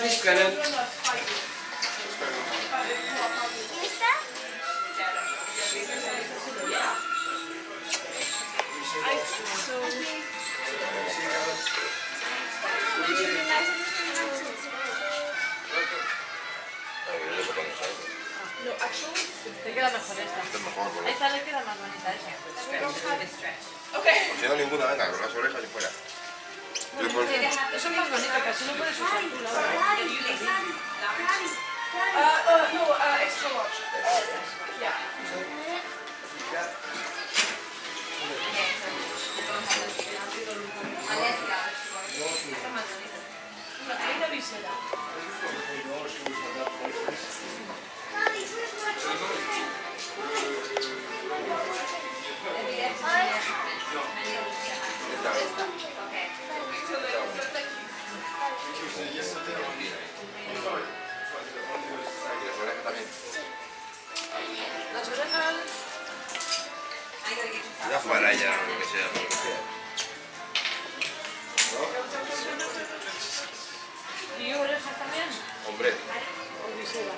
Please scan it. No, actually, te queda mejor esta. A esta le queda más bonita esa. Okay. Si no ninguna, venga, con las orejas y fuera. Eso es más bonito, casi no puedes usar tú la otra. No, extra large. Yeah. Una visera. Las orejas... Ya para ella, lo que sea. ¿Y orejas también? Hombre. ¿O visera?